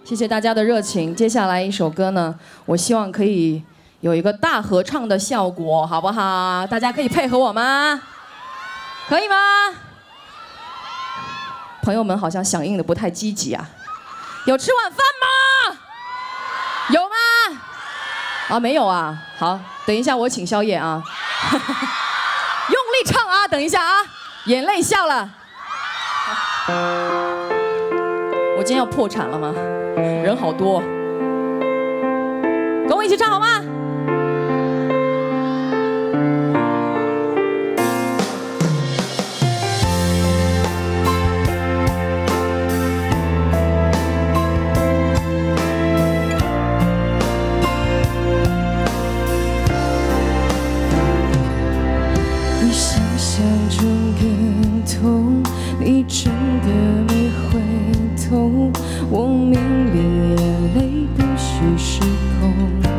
谢谢大家的热情。接下来一首歌呢，我希望可以有一个大合唱的效果，好不好？大家可以配合我吗？可以吗？朋友们好像响应的不太积极啊。有吃晚饭吗？有吗？啊，没有啊。好，等一下我请宵夜啊。用力唱啊！等一下啊，眼泪笑了。我今天要破产了吗？人好多，跟我一起唱好吗？ 比想象中更痛，你真的没回头，我明明眼泪必须失控，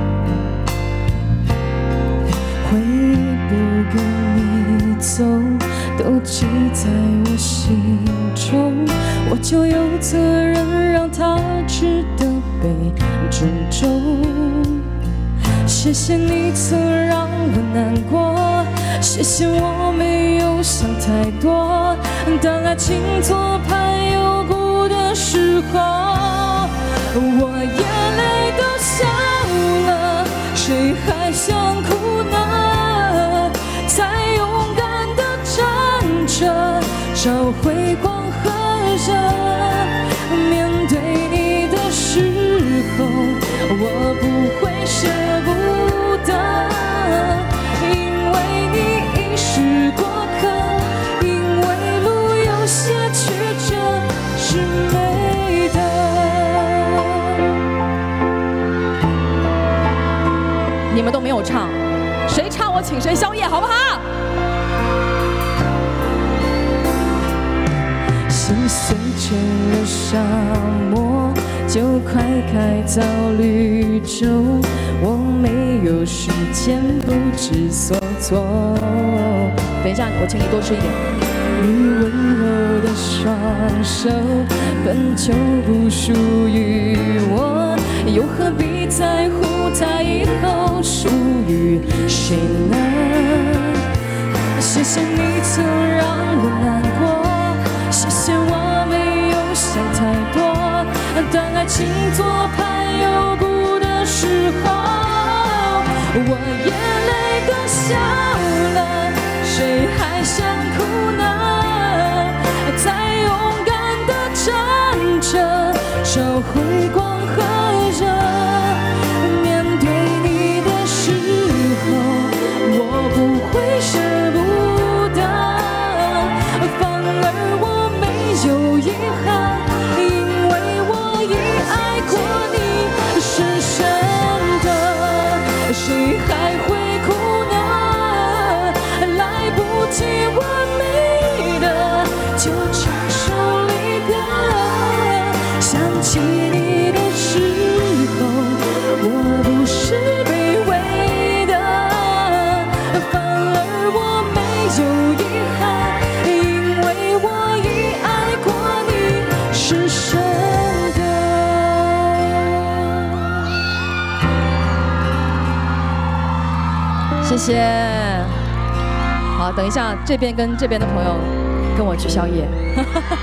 回忆不跟你走，都记在我心中，我就有责任让它值得被尊重。谢谢你曾让我难过，谢谢我没有想太多，当爱情做盘有故的时候，我眼泪都笑了，谁还想哭呢？才勇敢地站着，找回光和热。面对你的时候，我不会舍不得，因为你已是过客，因为路有些曲折是美的。 你们都没有唱，谁唱我请谁宵夜，好不好？ 心碎成了沙漠，就快开造绿洲，我没有时间不知所措。 等一下，我请你多吃一点。 你温柔的双手本就不属于我，又何必在乎它以后属于谁呢？谢谢你曾让我难过，谢谢我没有想太多，当爱情做盘有故的时候，我眼泪都笑了，谁还想哭呢？再勇敢地站着，找回光和热。面对你的时候，我不会舍不得，反而我没有遗憾，因为我已爱过你深深的，谁还会哭呢？来不及完美的就承受离别，想起你的时候，我不是卑微的，反而我没有遗憾，因为我已爱过你深深的。 谢谢。好，等一下，这边跟这边的朋友跟我去宵夜。